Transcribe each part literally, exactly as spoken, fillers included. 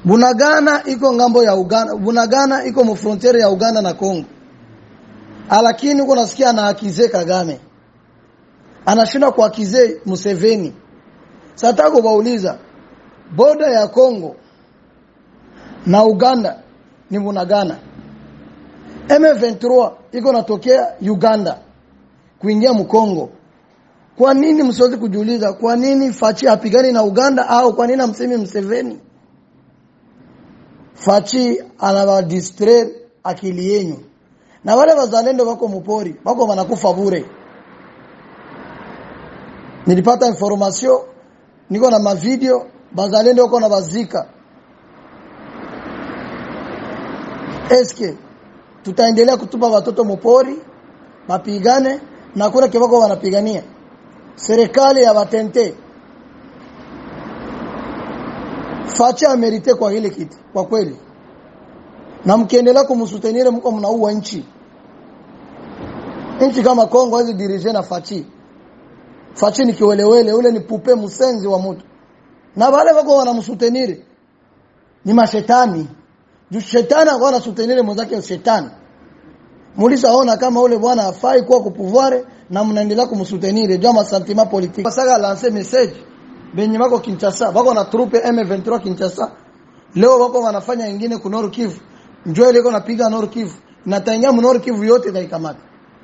Bunagana iko ngambo ya Uganda, Bunagana iko mu frontiere ya Uganda na Kongo. Alakini uko nasikia na akize Kagame. Anashinda kwa akize Museveni. Sasa bauliza boda ya Kongo na Uganda ni Bunagana. M ishirini na tatu iko natokea Uganda kuingia mu Kongo. Kwa nini msiwezi kujiuliza kwa nini Fachi hapigani na Uganda au kwa nini amsemi Museveni? Fachi anawa distract akili yenu. Na wale wazalendo wako mupori, wako wanakufa bure. Nilipata information, niko na mavideo, wazalendo wako na bazika. Eske tutaendelea kutupa watoto mupori, mapigane na kuna kibako wanapigania? Serikali ya watente. Fachi amerite kwa hili kitu, kwa kweli. Na mkiendelea kumsutenire mko mnaua nchi. Nchi kama Kongo hizi dirije na Fachi. Fachi ni kiwelewele, ule ni pupe musenzi wa mtu. Na wale wako wanamsutenire ni mashetani. Juu shetani wana sutenire mwenzake shetani. Mulisa ona kama ule bwana afai kwa kupuvare na mnaendelea kumsutenire juu ma sentiment politique. Pasaka lancer message benye wako Kinshasa, wako na trupe M ishirini na tatu Kinshasa. Leo wako wanafanya nyingine ku Nord Kivu. Njoo ile iko napiga Nord Kivu. Nataingia mu Nord Kivu yote kaikamata.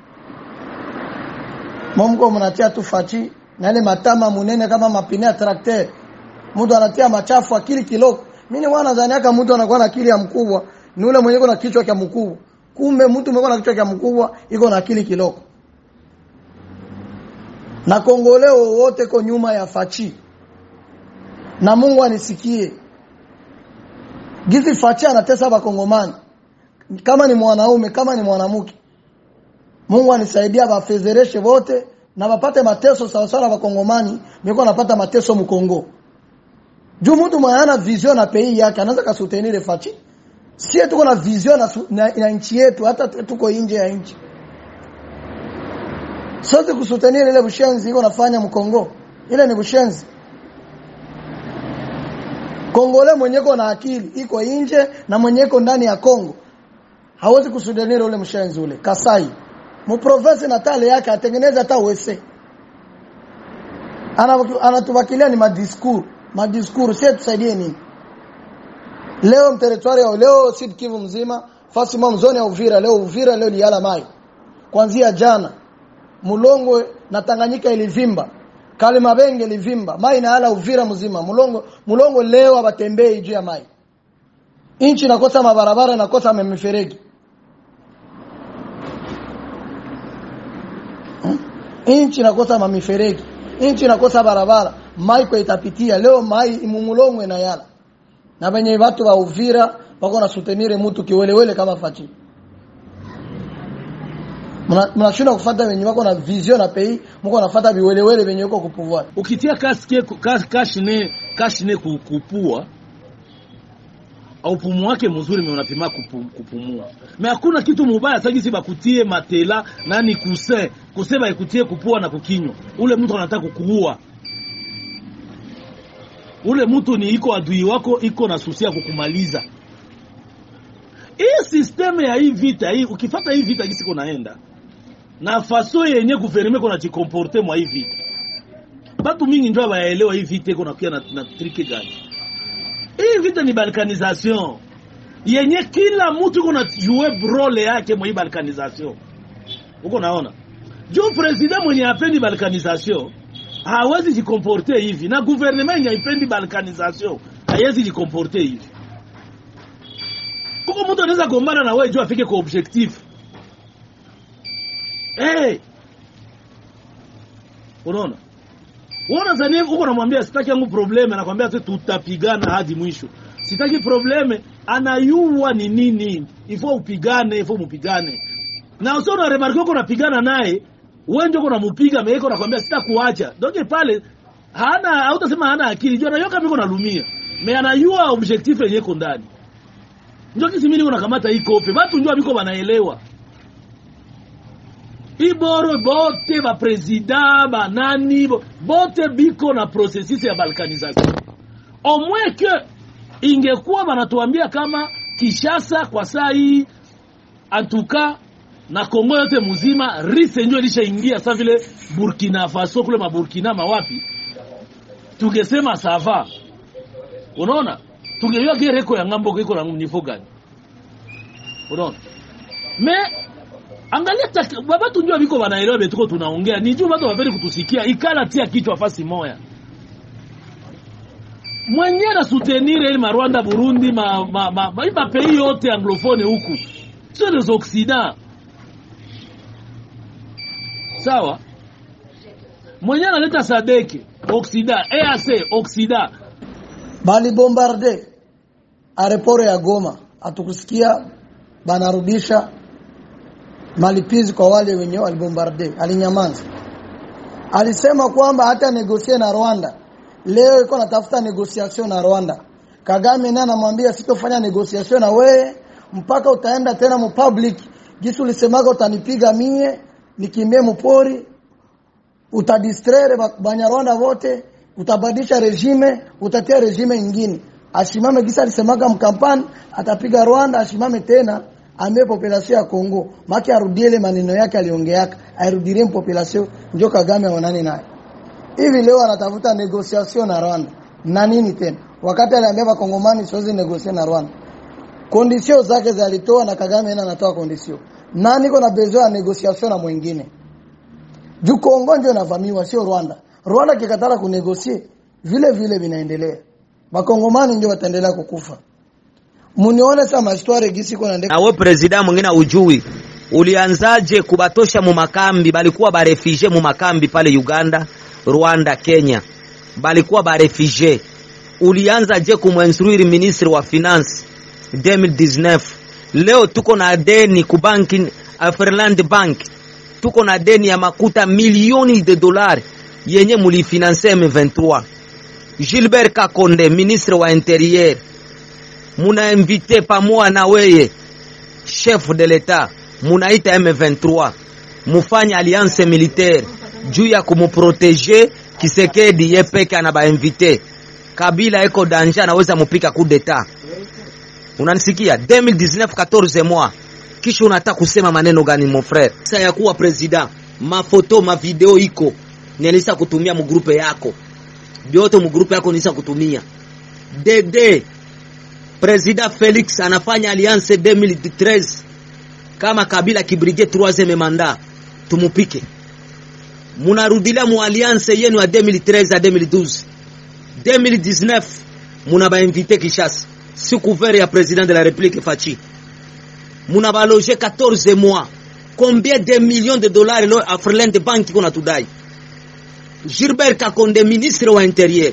Mungu mnatia tu Fachi na ile matama munene kama mapine ya tracteur. Mtu anatia machafu akili kiloko. Mimi ni wana zaniaka mtu anakuwa na akili ya mkubwa, ni ule mwenye na kichwa cha mkubwa. Kumbe mtu mwenye na kichwa cha mkubwa iko na akili kiloko. Na Kongoleo wote ko nyuma ya Fachi. Na Mungu anisikie. Gizi Fachi anatesa bakongomani. Kama ni mwanaume, kama ni mwanamke. Mungu anisaidia bafezereshe wote na wapate mateso sawa sawa bakongomani, niko napata mateso mu Kongo. Juu mtu mwana vision na pays yake anaanza kasutenire Fachi. Sie tuko na vision na, na, na nchi yetu hata tuko nje ya nchi. Sote kusutenire ile bushenzi iko nafanya mu Kongo. Ile ni bushenzi. Kongole mwenyeko na akili iko nje na mwenyeko ndani ya Kongo. Hawezi kusutenire ule mshenzi ule. Kasai. Mu province natale yake atengeneza hata wese. Ana anatuwakilia ni madiscours. Madiscours sio tusaidie nini? Leo mteritwari ya leo Sud Kivu mzima, fasi mwa mzoni ya Uvira, leo Uvira leo liala mai. Kuanzia jana Mulongo na Tanganyika ilivimba. Kalimabenge ilivimba. Mai na hala Uvira mzima. Mulongo Mulongo leo abatembei juu ya mai. Inchi inakosa mabarabara inakosa miferegi. Hmm? Inchi inakosa mamiferegi. Inchi inakosa barabara. Mai kwa itapitia leo mai imumulongo na yala. Na benye watu wa Uvira wako na sutenire mtu kiwelewele kama Fachi. Mnashindwa kufuata wenye wako na vision na pays, mko nafuata viwelewele wenye wako kupuvua. Ukitia kasike kashine kashine kupua au pumu wake mzuri mimi unapima kupumua. Mais hakuna kitu mubaya sasa hizi bakutie matela nani kuse kusema ikutie kupua na kukinywa. Ule mtu anataka kukuua. Ule mtu ni iko adui wako iko na susia kukumaliza. Hii system ya hii vita hii ukifuata hii vita gisi kunaenda na faso yenye gouvernement kuna jikomporte mwa hii vita. Batu mingi ndio baelewa hii vita iko nakuwa na, na trike gani. Hii vita ni balkanisation. Yenye kila mtu iko na jouer role yake mwa hii balkanisation. Uko naona? Jo president mwenye apendi balkanisation hawezi jikomporte hivi na gouvernement haipendi balkanisation haiwezi jikomporte hivi. Kuko mtu anaweza gombana na wewe juu afike kwa objectif. Eh. Unaona? Unaona zani uko namwambia sitaki yangu probleme anakuambia tu tutapigana hadi mwisho. Sitaki probleme anayua ni nini? Ifo upigane, ifo mpigane. Na usio na remarque uko unapigana naye, wewe ndio uko unamupiga meeko anakuambia sitakuacha. Doge pale hana hautasema hana akili. Jua anayoka miko nalumia. Me anayua objectif yenyewe iko ndani. Ndio kisi mimi unakamata hii kope. Watu ndio biko wanaelewa. Iboro bote ba president ba nani bote biko na processus ya balkanisation. Au moins que ingekuwa banatuambia kama Kinshasa kwa saa hii antuka na Kongo yote mzima rise ndio ilishaingia sasa vile Burkina Faso kule maburkina mawapi, tungesema sava. Unaona, tungejua gereko ya ngambo iko na nifo gani. Unaona, me angalia baba tunjua biko banaelewa betuko tunaongea, ni juu watu wapende kutusikia, ikala tia kichwa fasi moya. Mwenye na soutenir ile ma Rwanda, Burundi, ma ma ma, ma, ma pays yote anglophone huku, sio les Occidents. Sawa? Mwenye analeta Sadeke, Occident, E A C, Occident. Bali bombarde aeroport ya Goma, atukusikia banarudisha malipizi kwa wale wenyewe walibombarde, alinyamaza. Alisema kwamba hata negosie na Rwanda. Leo iko natafuta negotiation na Rwanda. Kagame naye anamwambia sitofanya negotiation na wewe mpaka utaenda tena mu public. Jisu ulisemaga utanipiga mie, nikimbie mpori, utadistraire Banyarwanda wote, utabadilisha regime, utatia regime nyingine. Ashimame gisa alisemaga mkampani atapiga Rwanda, ashimame tena ambaye population ya Kongo. Maki arudiele maneno yake aliongeaka, airudilie population, ndio Kagame wanani naye. Hivi leo anatafuta negotiation na Rwanda. Na nini tena? Wakati aliambia Wakongomani siwezi negotiate na Rwanda. Condition zake zalitoa na Kagame yeye anatoa condition. Nani niko na besoin ya negotiation na mwingine? Juu Kongo ndio inavamiwa sio Rwanda. Rwanda kikataka kunegotiate vile vile vinaendelea. Wakongomani ndio wataendelea kukufa. Munione sama histoire gisi kwa ndeka. Na wewe president mwingine ujui ulianzaje kubatosha mu makambi, balikuwa ba refugee mu makambi pale Uganda, Rwanda, Kenya. Balikuwa ba refugee. Ulianza je kumwenstruire ministre wa finance deux mille dix-neuf. Leo tuko na deni ku banki Afreland Bank. Tuko na deni ya makuta milioni de dollars yenye mulifinancer M vingt-trois. Gilbert Kakonde, ministre wa intérieur, muna invité pamoja na weye chef de l'État, munaita M vingt-trois mufanye alliance militaire juu ya kumuproteger Kisekedi yepeke anaba invité. Kabila eko danger anaweza mupika coup d'état. Unanisikia? deux mille dix-neuf quatorze mois. Kisha unataka kusema maneno gani mon frère? Sasa ya kuwa president, mafoto, ma video iko. Nilisa kutumia mu groupe yako. Biote mu groupe yako nilisa kutumia. Dede President Felix anafanya alliance deux mille treize kama Kabila kibrige troisième mandat, tumupike. Munarudilia mu alliance yenu ya deux mille treize à deux mille douze. deux mille dix-neuf muna ba invité Kinshasa, sous couvert ya président de la République Fachi. Muna ba loger quatorze mois. Combien de millions de dollars lo Afreland Bank kuna tudai? Gilbert Kakonde, ministre wa intérieur.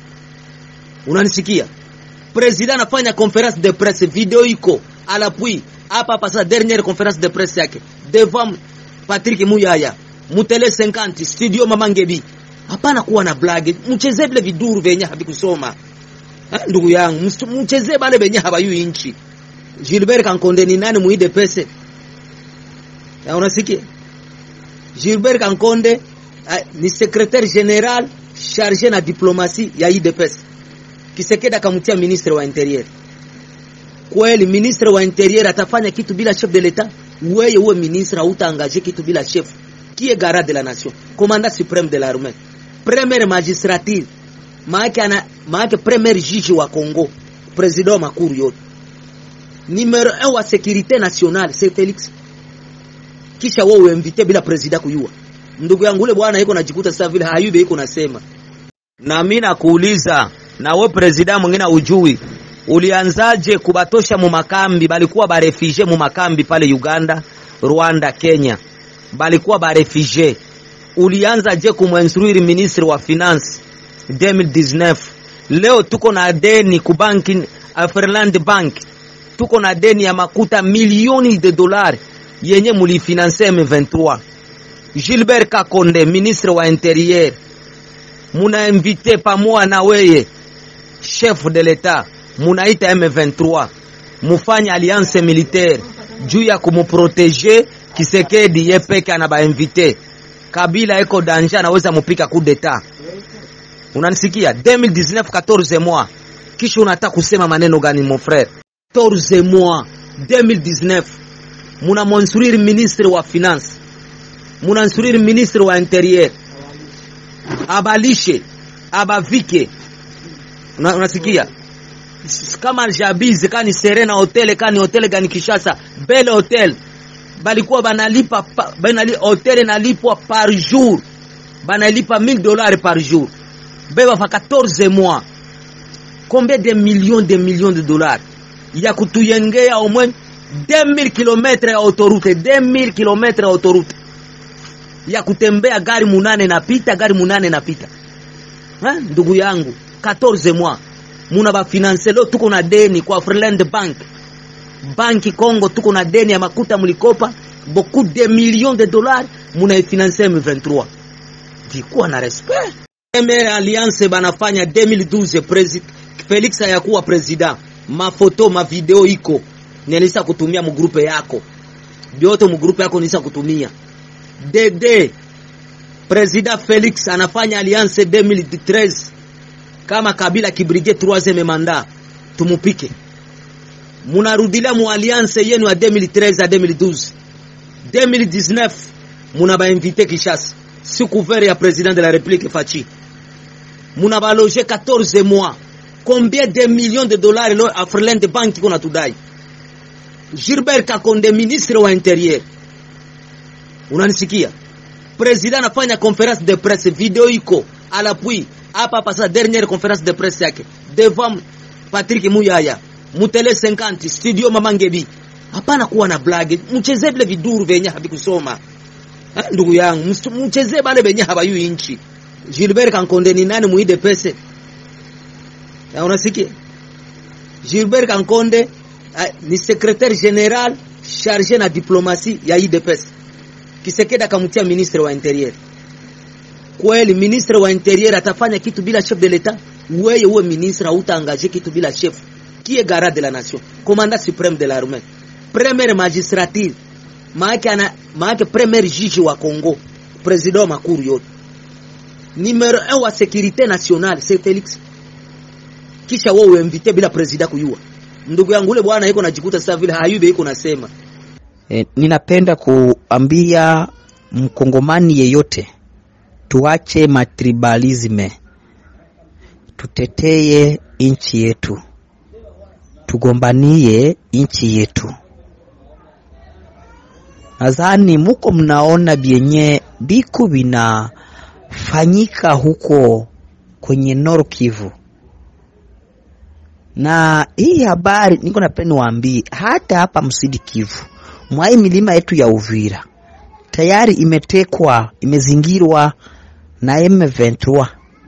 Unanisikia? President anafanya conférence de presse, video iko à l'appui. Hapa hapa sa dernière conférence de presse yake devant Patrick Muyaya, Mutele cinquante, studio Mama Ngebi. Hapana kuwa na blague, mchezee vile viduru venye habikusoma. Ha, ndugu yangu, mchezee bale venye habayu inchi. Gilbert Kakonde ni nani muide pese? Ya unasikia? Gilbert Kakonde ni secrétaire général chargé na diplomatie ya I D P S. Kisekedi akamutia ministre wa intérieur. Kweli ministre wa intérieur atafanya kitu bila chef de l'état? Wewe uwe ministre hautaangaje kitu bila chef. Qui est garant de la nation? Commandant suprême de l'armée. Premier magistrature. Maake ana maake premier juge wa Congo. Président makuru yote. Numéro un wa sécurité nationale c'est Felix. Kisha wewe invité bila president kuyua. Ndugu yangu ule bwana yuko najikuta sasa vile hayube yuko nasema. Na mimi nakuuliza, na wewe president mwingine ujui ulianzaje kubatosha mu makambi, balikuwa ba refugee mu makambi pale Uganda, Rwanda, Kenya. Balikuwa ba refugee. Ulianza je kumwenstruire ministre wa finance deux mille dix-neuf. Leo tuko na deni ku banki Afreland Bank. Tuko na deni ya makuta milioni de dollars yenye mulifinancer M vingt-trois. Gilbert Kakonde, ministre wa intérieur, muna invité pamoja na weye chef de l'État, munaita M vingt-trois mufanye alliance militaire juu ya kumuproteger Kisekedi yepeke anaba invité. Kabila eko danger anaweza mupika coup d'état. Unanisikia? deux mille dix-neuf quatorze mois. Kisha unataka kusema maneno gani mon frère? quatorze mois deux mille dix-neuf muna monsuriri ministre wa finance, muna monsuriri ministre wa intérieur, abalishe abavike. Una, unasikia kama Jabiz kani Serena Hotel kani hotel gani Kishasa Belle Hotel balikuwa banalipa banali hotel nalipwa par jour, banalipa mille dollars par jour, beba fa quatorze mois. Combien de millions de millions de dollars ya kutuyengea au moins deux mille kilomètres ya autoroute, deux mille kilomètres ya autoroute ya kutembea gari munane na pita, gari munane na pita. Ha, ndugu yangu, quatorze mois muna ba finance. Leo tuko na deni kwa Freeland Bank, Banki Congo, tuko na deni ya makuta mlikopa beaucoup de millions de dollars, muna financer M vingt-trois. Dikuwa na respect. Premier alliance banafanya deux mille douze, president Felix ayakuwa president. Mafoto, ma video iko nilisa kutumia mu grupe yako, bioto mu grupe yako nilisa kutumia. Dede president Felix anafanya alliance deux mille treize kama Kabila kibrige troisième mandat, tumupike. Munarudilia mu alliance yenu ya deux mille treize à deux mille douze. deux mille dix-neuf muna ba invité Kishasa, si couvert ya président de la République Fachi. Muna ba loger quatorze mois. Combien de millions de dollars lo a Freeland Bank kuna tudai? Gilbert Kakonde ministre wa intérieur. Unanisikia? President anafanya conférence de presse, video iko à l'appui. Hapa hapa sa dernière conférence de presse yake devant Patrick Muyaya, Mutele cinquante, studio Mama Ngebi. Hapana kuwa na blague, mcheze vile viduru venye habikusoma. Ha, ndugu yangu, mcheze bale venye habayu inchi. Gilbert Kakonde ni nani muide pese? Ya unasikia? Gilbert Kakonde uh, ni secrétaire général chargé na diplomatie ya I D P S. Kisekeda kamutia ministre wa intérieur. Kweli ministre wa intérieur atafanya kitu bila chef de l'état? Wewe uwe ministre hautaangaje kitu bila chef. Qui est garant de la nation? Commandant suprême de l'armée. Premier magistrature. Maake ana maake premier juge wa Congo. Président makuru yote. Numéro un wa sécurité nationale c'est Félix. Kisha wewe invite bila president kujua. Ndugu yangu ule bwana yuko najikuta sasa vile hayube yuko nasema. E, ninapenda kuambia mkongomani yeyote tuache matribalisme. Tuteteye inchi yetu. Tugombanie inchi yetu. Nadhani muko mnaona bienye biku vinafanyika huko kwenye Nord Kivu. Na hii habari niko napenda niwaambie hata hapa Msidi Kivu, mwai milima yetu ya Uvira tayari imetekwa, imezingirwa na M vingt-trois.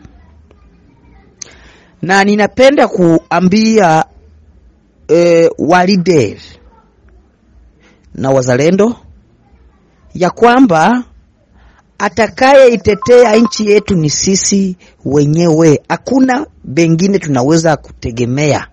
Na ninapenda kuambia e, walider na wazalendo ya kwamba atakaye itetea nchi yetu ni sisi wenyewe. Hakuna bengine tunaweza kutegemea.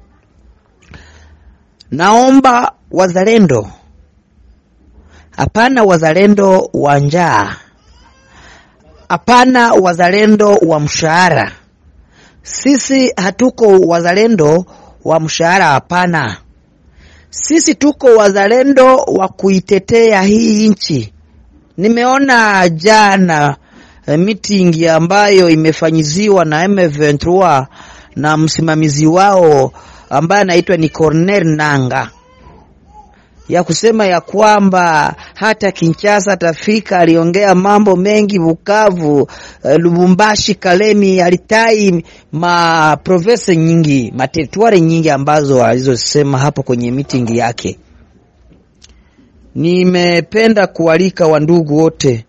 Naomba wazalendo, hapana wazalendo wa njaa, hapana wazalendo wa mshahara. Sisi hatuko wazalendo wa mshahara, hapana. Sisi tuko wazalendo wa kuitetea hii nchi. Nimeona jana meeting ambayo imefanyiziwa na M vingt-trois na msimamizi wao ambaye anaitwa ni Corneille Nanga, ya kusema ya kwamba hata Kinshasa tafika. Aliongea mambo mengi, Bukavu, Lubumbashi, Kalemi, alitai ma province nyingi, ma territoire nyingi ambazo alizosema hapo kwenye meeting yake. Nimependa kualika wandugu wote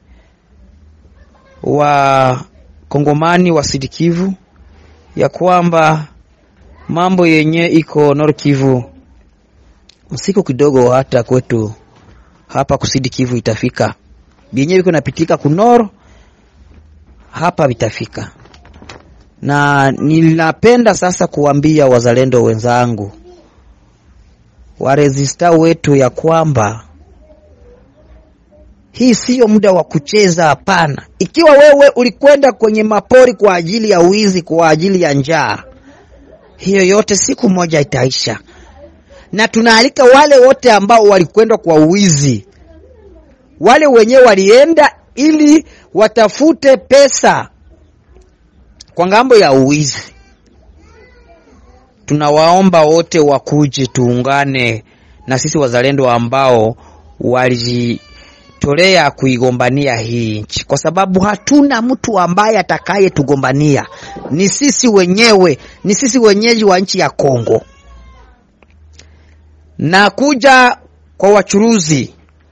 wa Kongomani wa Sud Kivu ya kwamba mambo yenye iko Nord Kivu msiko kidogo hata kwetu hapa kusidi Kivu itafika. Bienyewe iko napitika kunoro hapa vitafika. Na ninapenda sasa kuambia wazalendo wenzangu wa resista wetu ya kwamba hii sio muda wa kucheza, hapana. Ikiwa wewe ulikwenda kwenye mapori kwa ajili ya wizi, kwa ajili ya njaa, hiyo yote siku moja itaisha. Na tunaalika wale wote ambao walikwenda kwa uwizi, wale wenyewe walienda ili watafute pesa kwa ngambo ya uwizi, tunawaomba wote wakuje tuungane na sisi wazalendo ambao walijitolea kuigombania hii nchi, kwa sababu hatuna mtu ambaye atakaye tugombania. Ni sisi wenyewe, ni sisi wenyeji wa nchi ya Kongo. Na kuja kwa wachuruzi,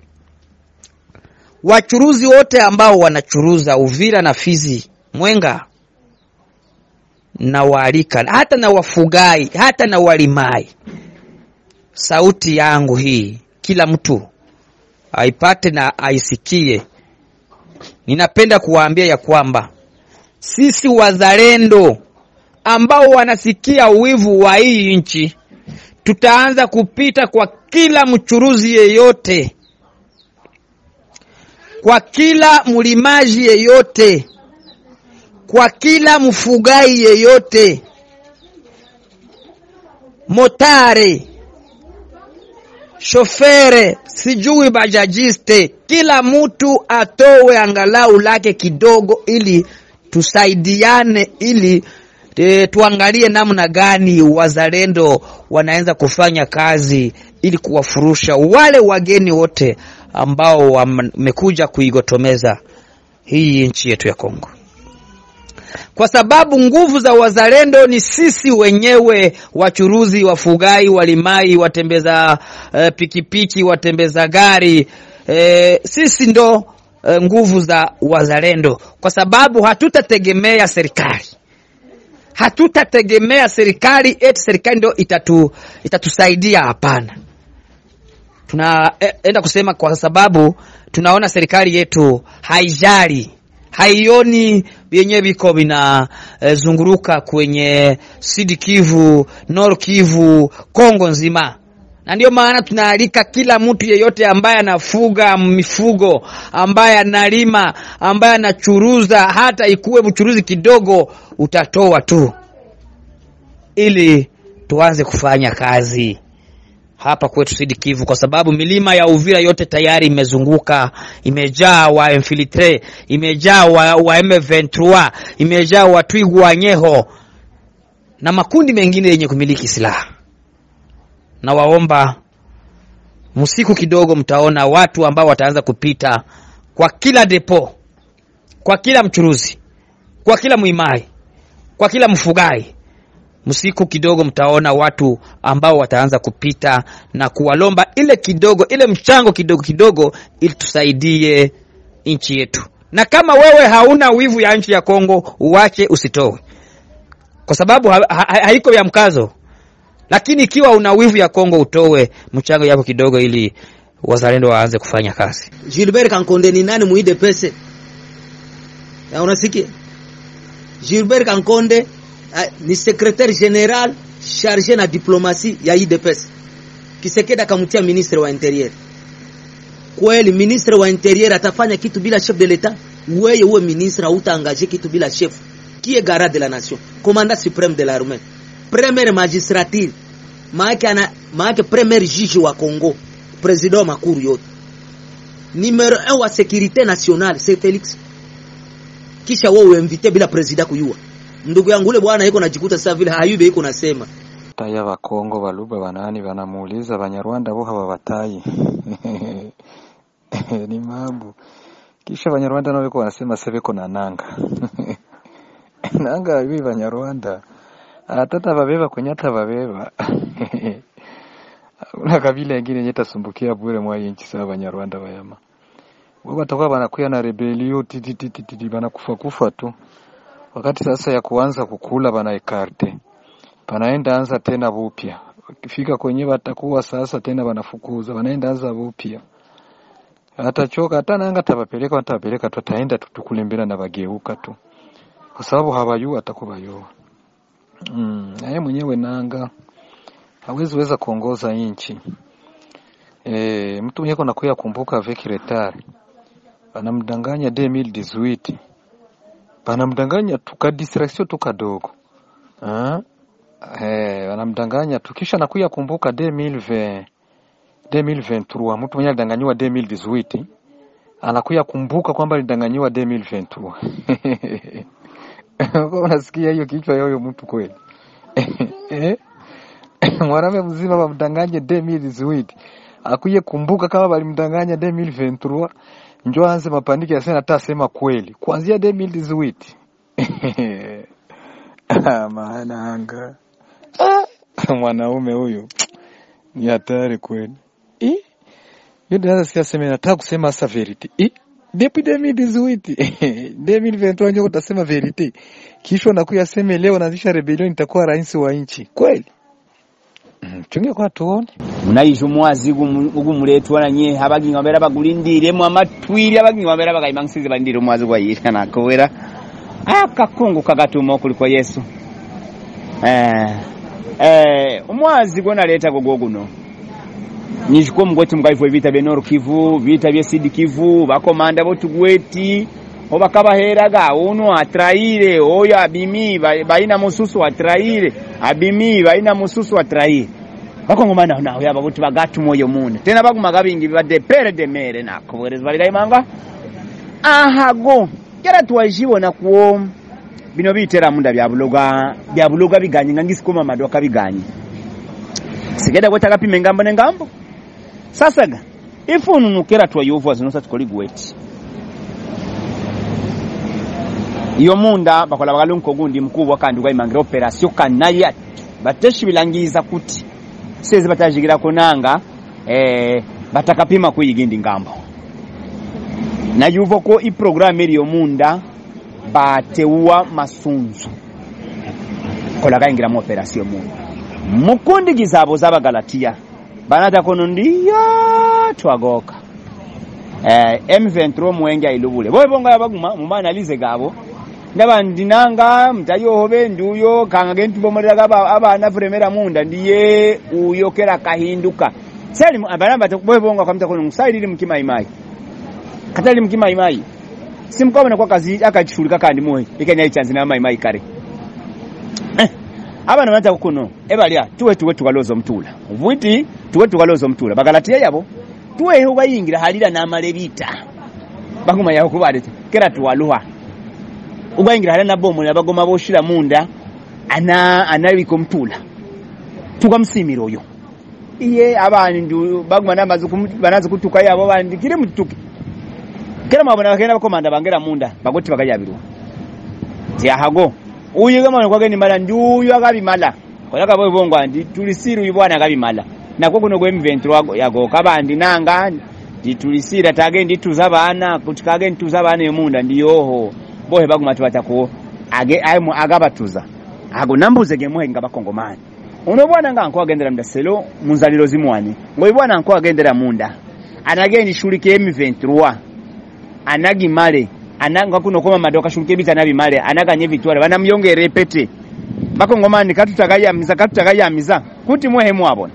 wachuruzi wote ambao wanachuruza Uvira na Fizi, Mwenga, na waalika, hata na wafugai, hata na walimai, sauti yangu hii kila mtu aipate na aisikie. Ninapenda kuwaambia ya kwamba sisi wazalendo ambao wanasikia uwivu wa hii nchi, tutaanza kupita kwa kila mchuruzi yeyote, kwa kila mlimaji yeyote, kwa kila mfugai yeyote, motare, shofere, sijui bajajiste, kila mtu atowe angalau lake kidogo ili tusaidiane, ili e, tuangalie namna gani wazalendo wanaanza kufanya kazi ili kuwafurusha wale wageni wote ambao wamekuja kuigotomeza hii nchi yetu ya Kongo. Kwa sababu nguvu za wazalendo ni sisi wenyewe, wachuruzi, wafugai, walimai, watembeza uh, pikipiki, watembeza gari, uh, sisi ndo uh, nguvu za wazalendo, kwa sababu hatutategemea serikali. Hatutategemea serikali eti serikali ndo itatu itatusaidia, hapana. Tunaenda kusema kwa sababu tunaona serikali yetu haijali, haioni yenye biko bina e, zunguruka kwenye Sud Kivu, Nord Kivu, Kongo nzima. Na ndio maana tunaalika kila mtu yeyote ambaye anafuga mifugo, ambaye analima, ambaye anachuruza, hata ikuwe mchuruzi kidogo, utatoa tu ili tuanze kufanya kazi hapa kwetu Sud Kivu, kwa sababu milima ya Uvira yote tayari imezunguka, imejaa wa infiltre, imejaa wa, wa M ishirini na tatu, imejaa wa Twigu wa Nyeho na makundi mengine yenye kumiliki silaha. Na waomba msiku kidogo mtaona watu ambao wataanza kupita kwa kila depo, kwa kila mchuruzi, kwa kila muimai, kwa kila mfugai. Msiku kidogo mtaona watu ambao wataanza kupita na kuwalomba ile kidogo, ile mchango kidogo kidogo, ili tusaidie nchi yetu. Na kama wewe hauna wivu ya nchi ya Kongo, uache, usitoe, kwa sababu ha, ha, haiko ya mkazo. Lakini ikiwa una wivu ya Kongo, utoe mchango yako kidogo ili wazalendo waanze kufanya kazi. Gilbert Kankonde ni nani muide pese? Ya unasikia? Gilbert Kankonde ni secrétaire général chargé na diplomatie ya I D P S. Kisekeda kamutia ministre wa interieur. Kweli ministre wa interieur atafanya kitu bila chef de l'état? Wewe uwe ministre utaangaje kitu bila chef? Qui est garant de la nation? Commandant suprême de l'armée. Premier magistrature. Maana ana maana premier juge wa Congo. Président makuru yote. Numéro un wa sécurité nationale c'est Félix. Kisha wewe invité bila president kuyua. Ndugu yangu ule bwana yuko najikuta sasa vile hayube yuko nasema taya wa Kongo baluba banani banamuuliza Banyarwanda bo haba batayi ni mambo. Kisha Banyarwanda nao yuko wanasema seveko na nanga nanga hivi Banyarwanda atata babeba kunyata babeba una kabila nyingine nyeta sumbukia bure mwa nchi sawa Banyarwanda bayama wao watakuwa banakuya na rebellion titititi banakufa kufa tu. Wakati sasa ya kuanza kukula bana ekarte. Banaenda anza tena bupya. Ukifika kwenye watakuwa sasa tena banafukuza, banaenda anza bupya. Atachoka hata nanga tabapeleka watapeleka tu taenda tutukulembera na bageuka tu. Kwa sababu habayu atakubayo. Mm, yeye mwenyewe nanga hawezi weza kuongoza nchi. Eh, mtu mwenyewe anakuya kumbuka avec retard. Banamdanganya deux mille dix-huit. Banamdanganya tuka distraction tukadogo. Ah? Eh, wanamdanganya tu kisha nakuya kumbuka deux mille vingt deux mille vingt-trois mtu mwenye alidanganywa deux mille dix-huit anakuya kumbuka kwamba alidanganywa deux mille vingt-trois. Kwa unasikia hiyo kichwa yoyo mtu kweli. Eh? Mwanaume mzima wamdanganye deux mille dix-huit. Akuye kumbuka kama walimdanganya deux mille vingt-trois. Njoo aanze mapaniki ya sema hata sema kweli. Kuanzia deux mille dix-huit. Ah maana anga. Mwanaume huyu ni hatari kweli. Eh? Yeye ndio anasikia sema nataka kusema sasa verity. Eh? Depuis deux mille dix-huit. deux mille vingt-trois ndio utasema verity. Kisha unakuya sema leo naanzisha rebellion nitakuwa rais wa nchi. Kweli? Tunge kwa tuone. Munayisha umwazi ugumuletu aranye abaginga bera bagulindire mu amatwiri abaginga bera bagayimansize bandire umwazi kwa yisha nakobera. Akakungu kagatuma kuli kwa Yesu. Eh eh umwazi gona leta gogoguno. Nishiko mgweti mgaifu vita benoro Kivu, vita bya Sud Kivu, bakomanda botugweti, obakabaheraga uno atraire, oya abimi baina mususu atraire, abimi baina mususu atraire. Bakongomana nawe yaba boti bagatu moyo mune. Tena bagumaga bingi bade pere de mere nakobwereza balira imanga. Ahago, kera twajibona kuo bino bitera munda bya buloga, bya buloga biganye ngangisikoma madoka biganye. Sigeda gwetaka pime ngambo ne ngambo. Sasa ga ifunu nukera twayovu azinosa tukoli gweti. Iyo munda bakola bagalunko gundi mkubwa kandi gwa imangira operation kanaya bateshi bilangiza kuti seze batajigira konanga eh batakapima kuyigindi ngambo. Na yuvo ko i programme iri yo munda bateua masunzu. Kola kaingira mu operation munda. Mukundi gizabo zaba Galatia banata kono ndiya twagoka eh M vingt-trois mwenge ayilubule boye bonga yabaguma mu analize gabo ndabandinanga mtayohobe nduyo kanga gentu bomorera gaba abana vremera munda ndiye uyokera kahinduka seli abanamba boye bonga kwamta kono musaidiri mkimaimai katali mkimaimai simkabona kwa kazi akachulika kandi moye ikenya ichanzi na maimai kare eh. Abana banta kuno ebalya tuwe tuwe tukalozo mtula uvuiti tuwe tukalozo mtula Bagalatia yabo tuwe ho bayingira halira na malebita baguma yaho kubade kera tuwaluha ubayingira halira na bomo abagoma boshira munda ana anabiko mtula tukamsimira oyo iye abani ndu baguma namaze banaze kutuka yabo bandi kire mutuke kera mabona bakenda bakomanda bangera munda bagoti bakayabiru tiahago uyu kama kwa gani mala nduyu akabimala kolaka boye bongo andi tulisira uyu bwana akabimala nako kuno gwe M vingt-trois yago kabandi nanga nditulisira tage ndituza bana kutikage ndituza bana yomunda ndiyoho boye bagumati batako age aimu agabatuza ago nambuze gemwe ngaba kongomani uno bwana nganko agendera mdaselo munzaliro zimwani ngo bwana nko agendera munda anageni shulike M vingt-trois anagi male ananga kuno koma madoka shulike bita nabi male anaganye vitwara bana myonge repete bakongomani katutagaya miza katutagaya miza kuti mwehe mwabona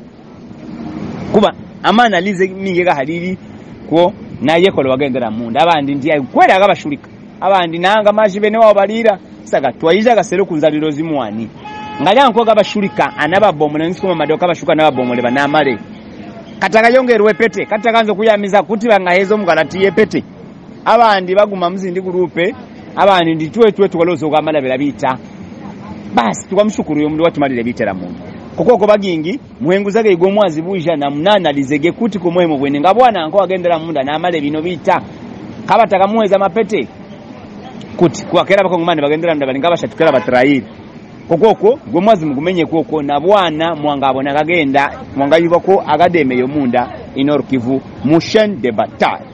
kuba amana alize mingega halili ko naye kolo wagendera munda abandi ndiye kwera agabashulika abandi nanga majibe ne wabalira saka twayiza gasero kunzaliro zimwani ngala nko gabashulika anababomona nsikoma madoka bashuka nababomole banamale kataka yongerwe pete katakanzo kuyamiza kuti bangahezo mgalatiye pete abandi baguma mzindi gurupe abandi nditwe twe tukalozo kwamala belabita basi tukamshukuru yo mndu watumalire bitera mundu kokoko bagingi muhengu zake igomwazi buja na munana lizege kuti ko mwemo bwene ngabwana anko agendera munda na amale bino bita kabataka muheza mapete kuti kwakera bakongomani bagendera munda bali ngabashatukera batrairi kokoko gomwazi mugumenye koko na bwana mwangabona kagenda mwangayuba ko agademe yo munda inor Kivu mushen de bataille.